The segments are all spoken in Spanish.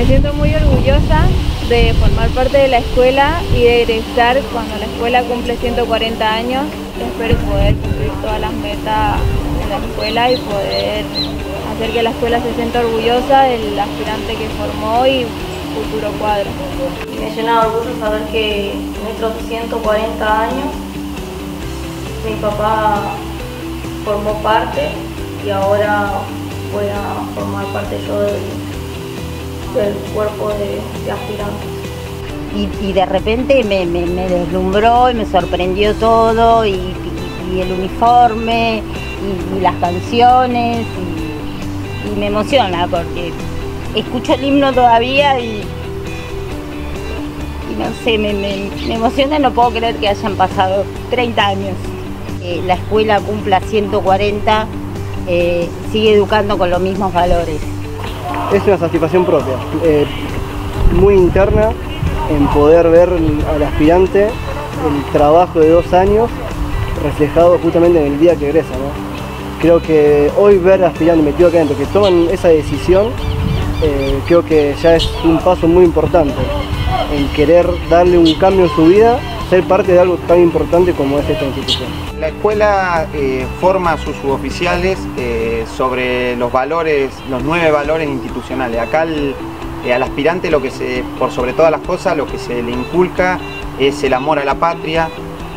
Me siento muy orgullosa de formar parte de la escuela y de egresar cuando la escuela cumple 140 años. Espero poder cumplir todas las metas de la escuela y poder hacer que la escuela se sienta orgullosa del aspirante que formó y futuro cuadro. Me llena de orgullo saber que en estos 140 años mi papá formó parte y ahora voy a formar parte yo del cuerpo de aspirantes. Y de repente me deslumbró y me sorprendió todo, y el uniforme, y las canciones, y me emociona porque escucho el himno todavía y no sé, me emociona, no puedo creer que hayan pasado 30 años. La escuela cumpla 140, sigue educando con los mismos valores. Es una satisfacción propia, muy interna, en poder ver al aspirante el trabajo de 2 años reflejado justamente en el día que egresa, ¿no? Creo que hoy ver al aspirante metido acá adentro, que toman esa decisión, creo que ya es un paso muy importante en querer darle un cambio en su vida, ser parte de algo tan importante como es esta institución. La escuela forma a sus suboficiales sobre los valores, los 9 valores institucionales. Acá al aspirante por sobre todas las cosas, lo que se le inculca es el amor a la patria,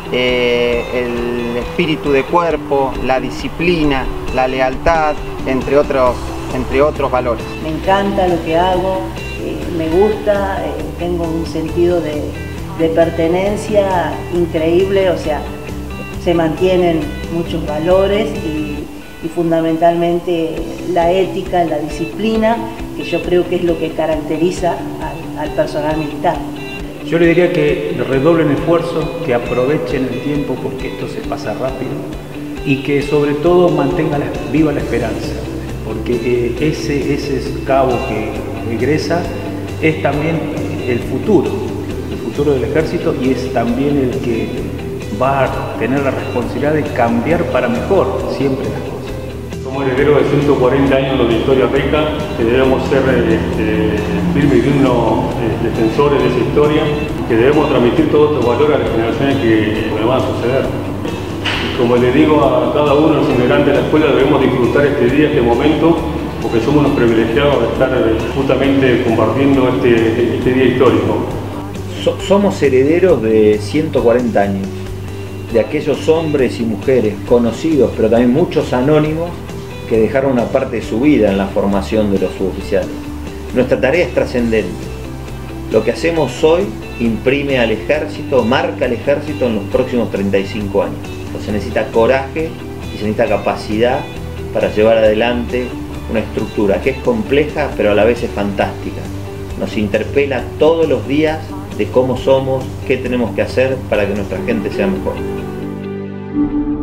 el espíritu de cuerpo, la disciplina, la lealtad, entre otros valores. Me encanta lo que hago, me gusta, tengo un sentido de pertenencia increíble, o sea, se mantienen muchos valores y fundamentalmente la ética, la disciplina, que yo creo que es lo que caracteriza al personal militar. Yo le diría que redoblen esfuerzo, que aprovechen el tiempo porque esto se pasa rápido y que sobre todo mantengan viva la esperanza, porque ese cabo que egresa es también el futuro del ejército y es también el que va a tener la responsabilidad de cambiar para mejor siempre las cosas. Como heredero de 140 años de historia rica, que debemos ser firmes y dignos defensores de esa historia, que debemos transmitir todos estos valores a las generaciones que nos van a suceder. Y como le digo a cada uno de los integrantes de la escuela, debemos disfrutar este día, este momento, porque somos los privilegiados de estar justamente compartiendo este día histórico. Somos herederos de 140 años, de aquellos hombres y mujeres conocidos, pero también muchos anónimos, que dejaron una parte de su vida en la formación de los suboficiales. Nuestra tarea es trascendente. Lo que hacemos hoy imprime al ejército, marca al ejército en los próximos 35 años. Se necesita coraje y se necesita capacidad para llevar adelante una estructura que es compleja, pero a la vez es fantástica. Nos interpela todos los días de cómo somos, qué tenemos que hacer para que nuestra gente sea mejor.